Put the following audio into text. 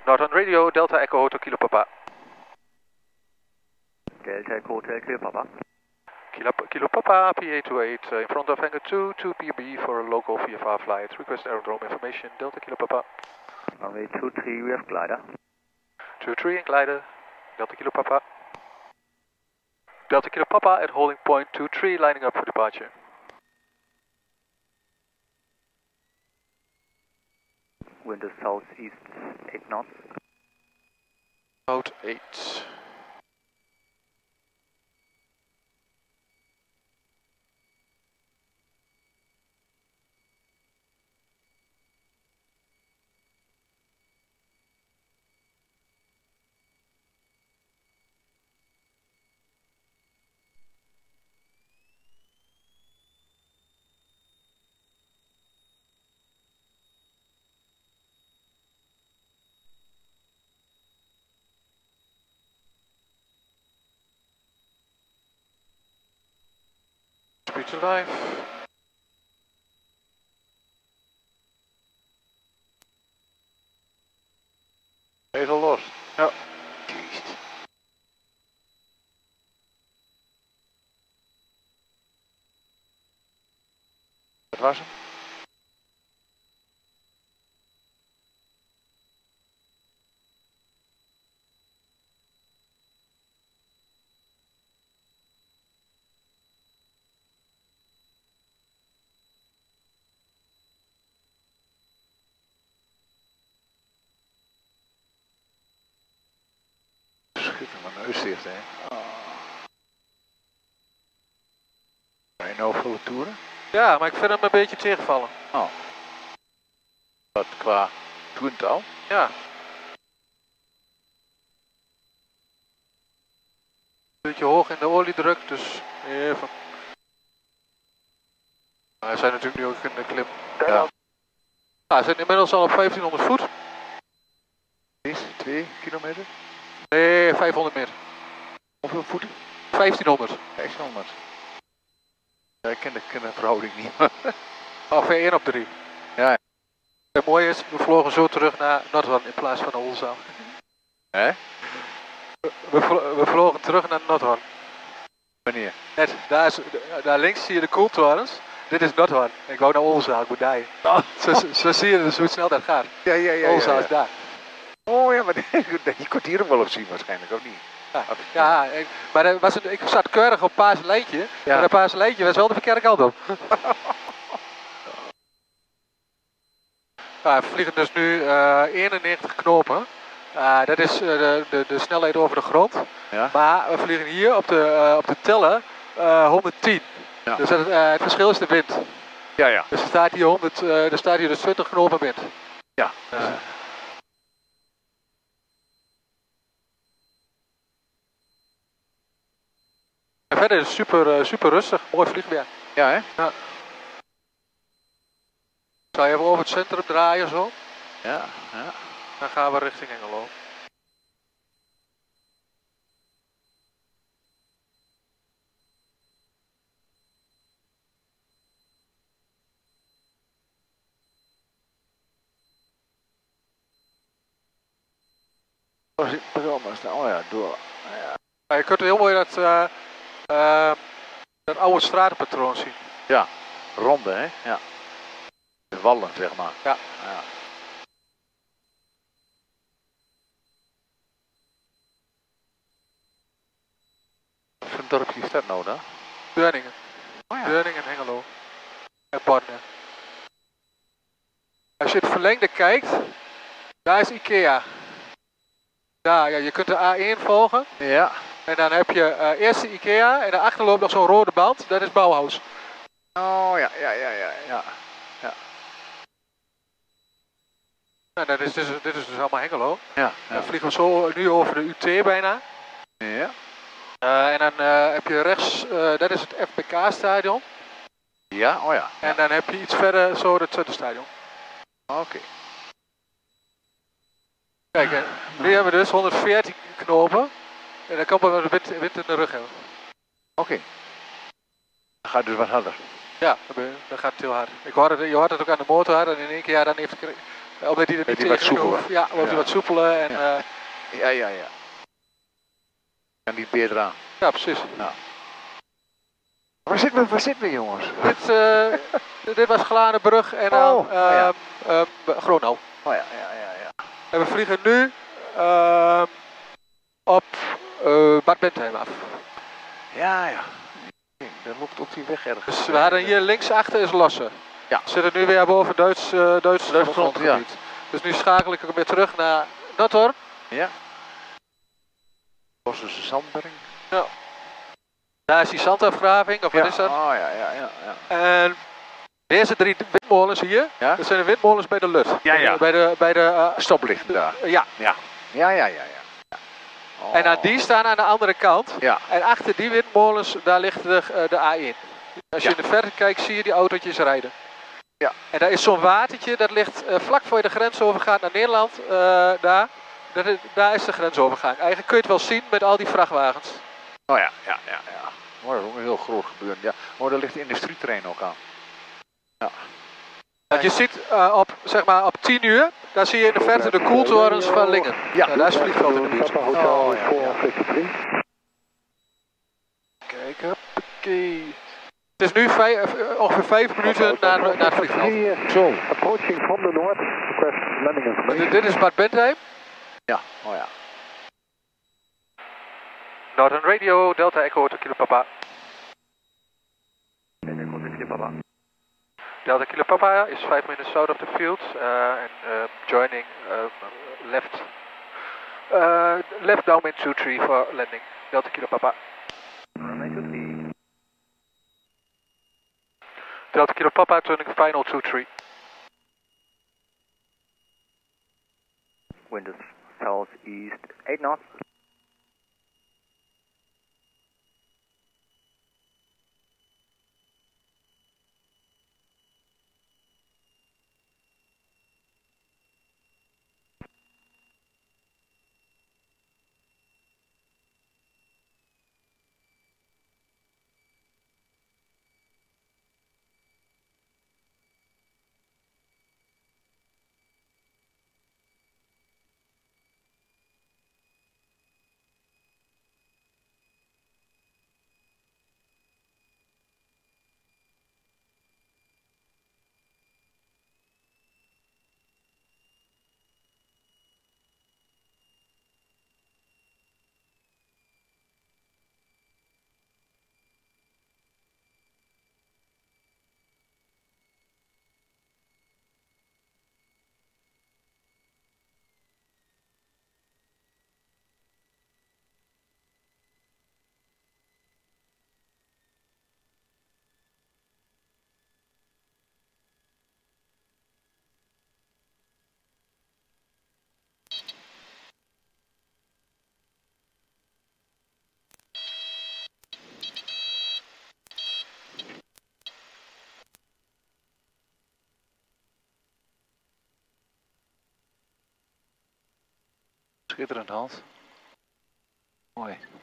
Northern Radio, Delta Echo Hotel Kilo Papa. Delta Echo Hotel Kilo Papa. Kilo Papa, PA28, in front of hangar 2, 2PB for a local VFR flight. Request aerodrome information, Delta Kilo Papa. Runway 23, we have glider. 23 in glider, Delta Kilo Papa. Delta Kilo Papa at holding point 23, lining up for departure. Wind is southeast 8 knots. South 8. Speed to live. Even los. Ja. Dat was hem. Schitter mijn neus dicht, hè. Kan je nou volle toeren? Ja, maar ik vind hem een beetje tegenvallen. Oh. Wat qua toerental? Ja. Beetje hoog in de oliedruk, dus even. We zijn natuurlijk nu ook in de klim. Ja. We zijn inmiddels al op 1500 voet. Is 2 kilometer? Nee, 500 meter. Hoeveel voeten? 1500. 600. Ja, ik ken de verhouding niet. Ongeveer 1 op 3. Ja. Het mooie is, we vlogen zo terug naar Noordhoorn in plaats van naar Oldenzaal. Hè? We vlogen terug naar Noordhoorn. Wanneer? Net, daar links zie je de koeltorens. Dit is Noordhoorn. Ik wou naar Oldenzaal, ik moet dijen. Oh. Zo zie je dus hoe snel dat gaat. Ja. Oldenzaal is daar. Oh ja, maar je kunt hier ook wel op zien waarschijnlijk, of niet? Ja, maar ik zat keurig op Paas Lijntje. Ja. Maar dat Paas Lijntje was wel de verkeerde kant op. We vliegen dus nu 91 knopen. Dat is de snelheid over de grond. Ja. Maar we vliegen hier op de teller 110. Ja. Dus het verschil is de wind. Ja. Dus er staat hier dus 20 knopen wind. Ja. En verder is het super rustig. Mooi vliegweer. Ja, hè? Ja. Ik zal je even over het centrum draaien zo. Ja. Dan gaan we richting Hengelo. Oh ja, door. Ja, je kunt heel mooi dat oude stratenpatroon zien. Ja, ronde, hè? Ja. De wallen, zeg maar. Ja. Wat voor een dorpje is dat nou dan? Deurningen. Oh ja. Deurningen en Hengelo. En Borne. Als je het verlengde kijkt, daar is Ikea. Daar, ja, je kunt de A1 volgen. Ja. En dan heb je eerst de Ikea en daarachter loopt nog zo'n rode band. Dat is Bauhaus. Oh ja. Nou, dit is dus allemaal Hengelo. Ja. Dan vliegen we zo nu over de UT bijna. Ja. En dan heb je rechts, dat is het FBK-stadion. Ja, oh ja. En dan heb je iets verder zo het Twente-stadion. Oké. Kijk, nu hebben we dus 114 knopen. En dan kan we de wind in de rug hebben. Oké. Dan gaat het dus wat harder. Ja, dan gaat het heel hard. Je hoort het ook aan de motor. En in één keer dan heeft Omdat hij er niet die wat tegen soepeler. hoeft. Ja, wordt hij wat soepeler. En, Ja. En niet meer eraan. ja, precies. Waar zitten we jongens? Dit was Glanenbrug en dan Gronau. Oh ja. En we vliegen nu op Bad Bentheim af. Ja. Dat loopt op die weg ergens. Dus we hadden hier linksachter is Lossen. Ja. We zitten nu weer boven Duits grondgebied. ja. Dus nu schakel ik weer terug naar Nothorn. Ja. Losse Zandberg. Ja. Daar is die zandafgraving, of wat is dat? Oh ja. En deze 3 windmolens hier, Ja? dat zijn de windmolens bij de LUT. Ja. Bij de Stoplichten daar. ja. Ja. Oh. En aan die staan aan de andere kant. Ja. En achter die windmolens, daar ligt de A1. Als je in de verte kijkt, zie je die autootjes rijden. Ja. En daar is zo'n watertje, dat ligt vlak voor je de grens overgaat naar Nederland. Daar is de grensovergang. Eigenlijk kun je het wel zien met al die vrachtwagens. Oh ja. Oh, dat is ook een heel groot gebeuren. Ja. Oh, daar ligt de industrieterrein ook aan. Ja. Want je ziet op 10 uur, daar zie je in de verte de koeltorens van Lingen. Ja. Daar is vliegveld in de buurt. Oh ja. Kijk, hoppakee. Het is nu ongeveer 5 minuten naar het vliegveld. Zo. Approaching from the north, request landing information. Dit is Bad Bentheim. Ja, oh ja. Northern Radio, Delta Echo Hotel Kilo Papa. Delta Kilo Papa is 5 minutes south of the field and joining left downwind 23 for landing. Delta Kilo Papa. Delta Kilo Papa turning final 23. Wind is southeast 8 knots. Schitterend, Hans. Mooi.